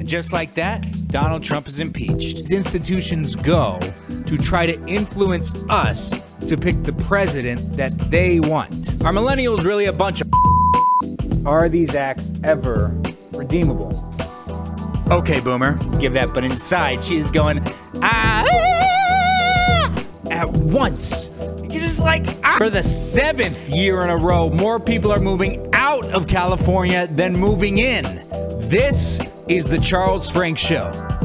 And just like that, Donald Trump is impeached. These institutions go to try to influence us to pick the president that they want. Are millennials really a bunch of Are these acts ever redeemable? Okay, Boomer, give that, but inside she is going, at once. You're just like, For the 7th year in a row, more people are moving out of California than moving in. This is the Charles Frank Show.